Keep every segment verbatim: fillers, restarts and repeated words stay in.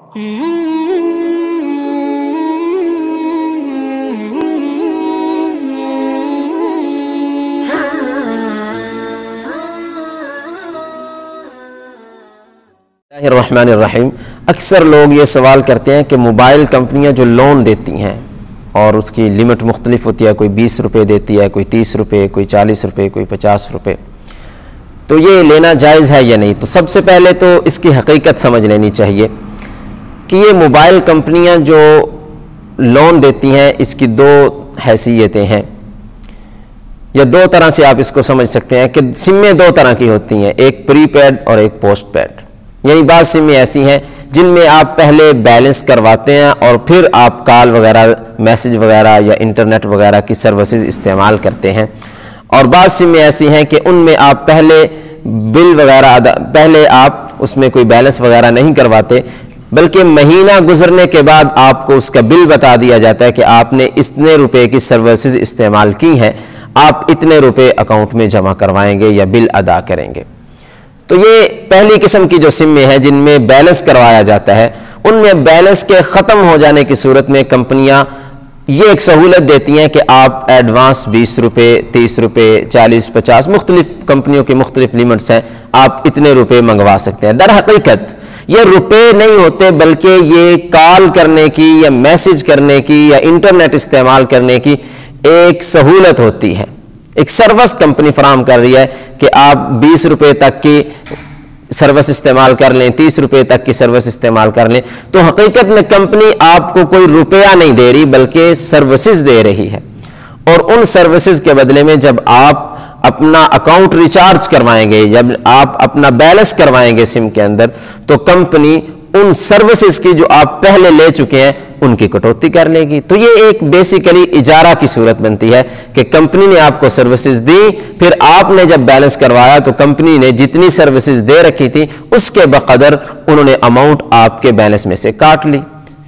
रहमानिर्रहीम। अक्सर लोग ये सवाल करते हैं कि मोबाइल कंपनियां जो लोन देती हैं और उसकी लिमिट मुख्तलिफ होती है, कोई बीस रुपये देती है, कोई तीस रुपये, कोई चालीस रुपये, कोई पचास रुपये, तो ये लेना जायज़ है या नहीं। तो सबसे पहले तो इसकी हकीकत समझ लेनी चाहिए कि ये मोबाइल कंपनियां जो लोन देती हैं इसकी दो हैसियतें हैं, या दो तरह से आप इसको समझ सकते हैं कि सिमें दो तरह की होती हैं, एक प्रीपेड और एक पोस्ट पेड। यानी बाद सिमें ऐसी हैं जिनमें आप पहले बैलेंस करवाते हैं और फिर आप कॉल वगैरह, मैसेज वगैरह या इंटरनेट वगैरह की सर्विसेज इस्तेमाल करते हैं, और बाद सिमें ऐसी हैं कि उनमें आप पहले बिल वगैरह पहले आप उसमें कोई बैलेंस वगैरह नहीं करवाते, बल्कि महीना गुजरने के बाद आपको उसका बिल बता दिया जाता है कि आपने इतने रुपए की सर्विसेज इस्तेमाल की हैं, आप इतने रुपए अकाउंट में जमा करवाएंगे या बिल अदा करेंगे। तो ये पहली किस्म की जो सिमें हैं जिनमें बैलेंस करवाया जाता है, उनमें बैलेंस के ख़त्म हो जाने की सूरत में कंपनियां ये एक सहूलत देती हैं कि आप एडवांस बीस रुपये, तीस रुपये, चालीस, पचास, मुख्तलिफ कंपनियों की मुख्तलिफ लिमिट्स हैं, आप इतने रुपये मंगवा सकते हैं। दर हकीकत ये रुपये नहीं होते, बल्कि ये कॉल करने की या मैसेज करने की या इंटरनेट इस्तेमाल करने की एक सहूलत होती है। एक सर्विस कंपनी फराहम कर रही है कि आप बीस रुपये तक की सर्विस इस्तेमाल कर लें, तीस रुपये तक की सर्विस इस्तेमाल कर लें, तो हकीकत में कंपनी आपको कोई रुपया नहीं दे रही बल्कि सर्विसेज दे रही है। और उन सर्विसेज के बदले में जब आप अपना अकाउंट रिचार्ज करवाएंगे, जब आप अपना बैलेंस करवाएंगे सिम के अंदर, तो कंपनी उन सर्विसेज की जो आप पहले ले चुके हैं उनकी कटौती कर लेगी। तो ये एक बेसिकली इजारा की सूरत बनती है कि कंपनी ने आपको सर्विसेज दी, फिर आपने जब बैलेंस करवाया तो कंपनी ने जितनी सर्विसेज दे रखी थी उसके बकदर उन्होंने अमाउंट आपके बैलेंस में से काट ली।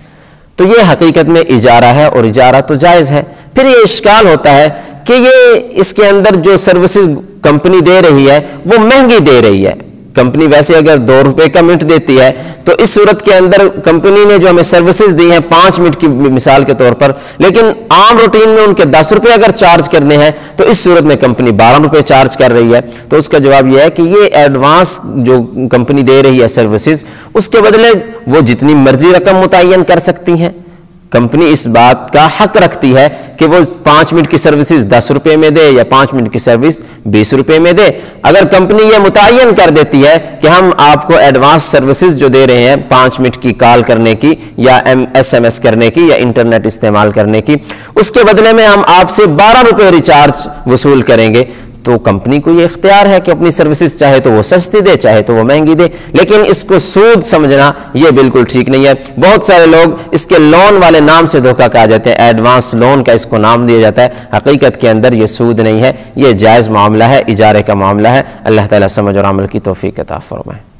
तो ये हकीकत में इजारा है और इजारा तो जायज़ है। फिर ये इश्काल होता है कि ये इसके अंदर जो सर्विसेज कंपनी दे रही है वो महंगी दे रही है। कंपनी वैसे अगर दो रुपए का मिनट देती है तो इस सूरत के अंदर कंपनी ने जो हमें सर्विसेज दी हैं पाँच मिनट की मिसाल के तौर पर, लेकिन आम रूटीन में उनके दस रुपए अगर चार्ज करने हैं तो इस सूरत में कंपनी बारह रुपए चार्ज कर रही है। तो उसका जवाब यह है कि ये एडवांस जो कंपनी दे रही है सर्विसेज, उसके बदले वो जितनी मर्जी रकम मुतय्यन कर सकती हैं। कंपनी इस बात का हक रखती है कि वो पाँच मिनट की सर्विसेज दस रुपये में दे या पाँच मिनट की सर्विस बीस रुपये में दे। अगर कंपनी ये मुतय्यन कर देती है कि हम आपको एडवांस सर्विसेज जो दे रहे हैं पाँच मिनट की कॉल करने की या एम एस एम एस करने की या इंटरनेट इस्तेमाल करने की, उसके बदले में हम आपसे बारह रुपये रिचार्ज वसूल करेंगे, तो कंपनी को ये इख्तियार है कि अपनी सर्विसेज चाहे तो वो सस्ती दे, चाहे तो वो महंगी दे। लेकिन इसको सूद समझना ये बिल्कुल ठीक नहीं है। बहुत सारे लोग इसके लोन वाले नाम से धोखा खा जाते हैं, एडवांस लोन का इसको नाम दिया जाता है। हकीकत के अंदर ये सूद नहीं है, ये जायज़ मामला है, इजारे का मामला है। अल्लाह ताला समझ और अमल की तौफीक अता फरमाए।